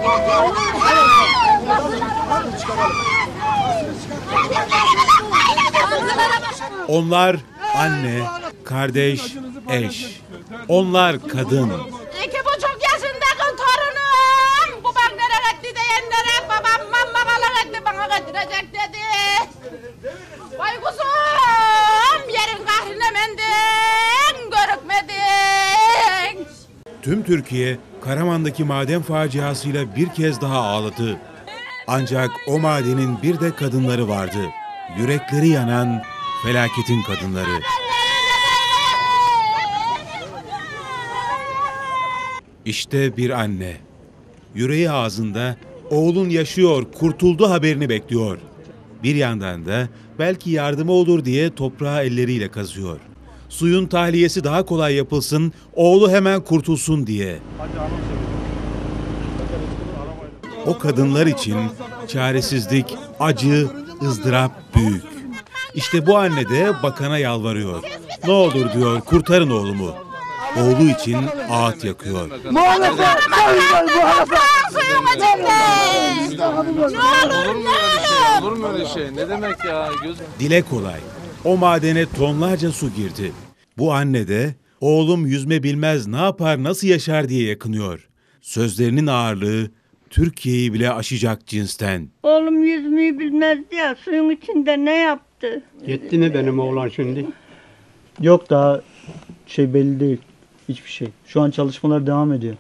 Onlar anne, kardeş, eş. Onlar kadın. 2,5 yaşındaki torunum. Babam nereye gitti diyenlere babam mamalar etti bana getirecek dedi. Vay kuzum yerin kahrine mendin görükmedin. Tüm Türkiye Karaman'daki maden faciasıyla bir kez daha ağladı. Ancak o madenin bir de kadınları vardı. Yürekleri yanan felaketin kadınları. İşte bir anne. Yüreği ağzında oğlun yaşıyor, kurtuldu haberini bekliyor. Bir yandan da belki yardımı olur diye toprağı elleriyle kazıyor. Suyun tahliyesi daha kolay yapılsın, oğlu hemen kurtulsun diye. O kadınlar için çaresizlik, acı, ızdırap büyük. İşte bu anne de bakana yalvarıyor. Ne olur diyor, kurtarın oğlumu. Oğlu için ağıt yakıyor. Olur mu öyle şey? Ne demek ya? Dile kolay. O madene tonlarca su girdi. Bu anne de oğlum yüzme bilmez ne yapar nasıl yaşar diye yakınıyor. Sözlerinin ağırlığı Türkiye'yi bile aşacak cinsten. Oğlum yüzmeyi bilmezdi ya, suyun içinde ne yaptı? Yetti mi benim oğlan şimdi? Yok daha belli değil. Hiçbir şey. Şu an çalışmalar devam ediyor.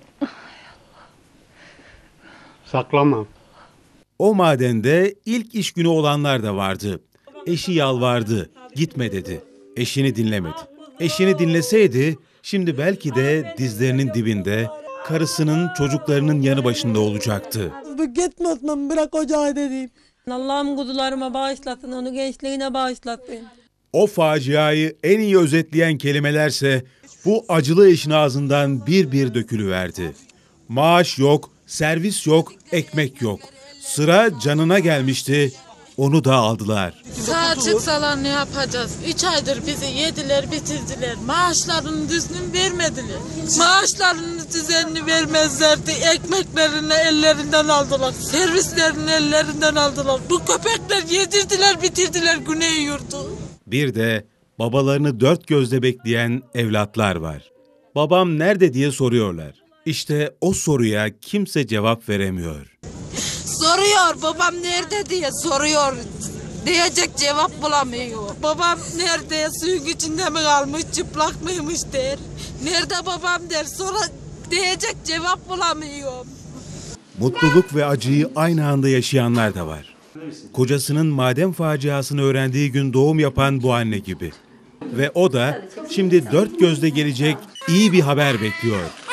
Saklamam. O madende ilk iş günü olanlar da vardı. Eşi yalvardı, gitme dedi. Eşini dinlemedi. Eşini dinleseydi şimdi belki de dizlerinin dibinde, karısının, çocuklarının yanı başında olacaktı. Gitmezmem, bırak ocağı dedim. Allah'ım kuzularıma bağışlasın, onu gençliğine bağışlasın. O faciayı en iyi özetleyen kelimelerse bu acılı eşin ağzından bir bir dökülüverdi. Maaş yok, servis yok, ekmek yok. Sıra canına gelmişti, onu da aldılar. Sağ çıksalar ne yapacağız? 3 aydır bizi yediler, bitirdiler. Maaşlarını düzgün vermediler. Maaşlarını düzenli vermezlerdi. Ekmeklerini ellerinden aldılar. Servislerini ellerinden aldılar. Bu köpekler yedirdiler, bitirdiler Güney Yurdu. Bir de babalarını dört gözle bekleyen evlatlar var. Babam nerede diye soruyorlar. İşte o soruya kimse cevap veremiyor. Soruyor babam nerede diye soruyor. Diyecek cevap bulamıyor. Babam nerede, suyun içinde mi kalmış, çıplak mıymış der. Nerede babam der, sonra diyecek cevap bulamıyor. Mutluluk ve acıyı aynı anda yaşayanlar da var. Kocasının maden faciasını öğrendiği gün doğum yapan bu anne gibi. Ve o da şimdi dört gözle gelecek iyi bir haber bekliyor.